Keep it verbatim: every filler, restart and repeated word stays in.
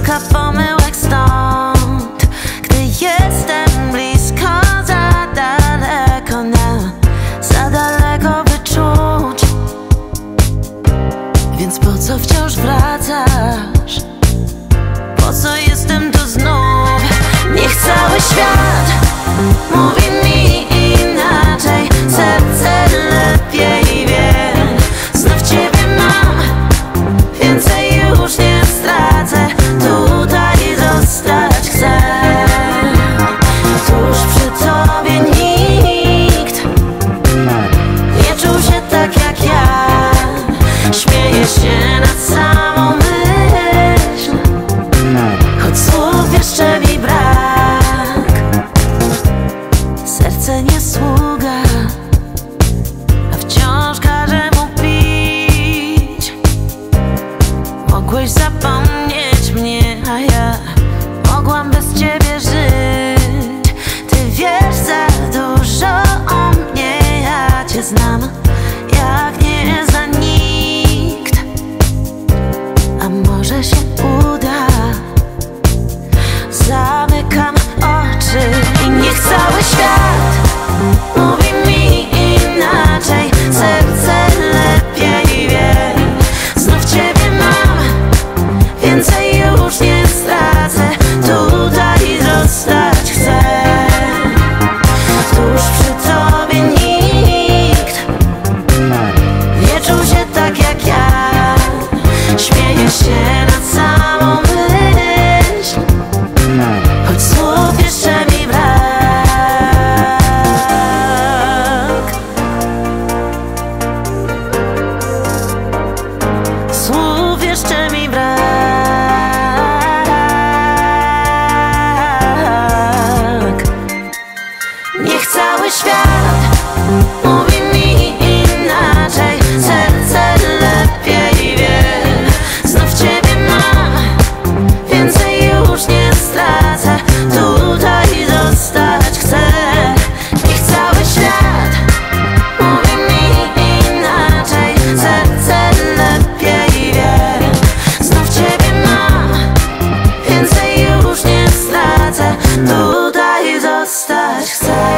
kilka pomyłek stąd, gdy jestem blisko, za daleko nam, za daleko wyczuć. Więc po co wciąż wracasz? Po co jestem tu znów? Niech cały świat mówi mi inaczej, serce lepiej wie. Znów ciebie mam, więcej już nie stracę, tutaj zostać chcę. Tuż przy tobie nikt nie czuł się tak jak ja. Śmieję się nad samą myśl, choć słów jeszcze mi brak. Serce nie sługa, a wciąż każe mu pić. Mogłeś zapomnieć mnie, a ja mogłam bez ciebie żyć. Ty wiesz za dużo o mnie, ja cię znam jak nie zna nikt. A może się uda? Zamykam oczy i niech cały świat mówi mi inaczej, serce lepiej wie. Znów ciebie mam, więcej już nie stracę, tutaj zostać chcę. Tuż przy tobie nikt nie czuł się tak jak ja. Śmieję się nad samą myśl, choć słów jeszcze mi brak. Słów jeszcze mi brak. Niech cały świat mówi mi inaczej, serce lepiej wie. Znów ciebie mam, więcej już nie stracę, tutaj zostać chcę. Niech cały świat mówi mi inaczej, serce lepiej wie. Znów ciebie mam, więcej już nie stracę, tutaj zostać chcę.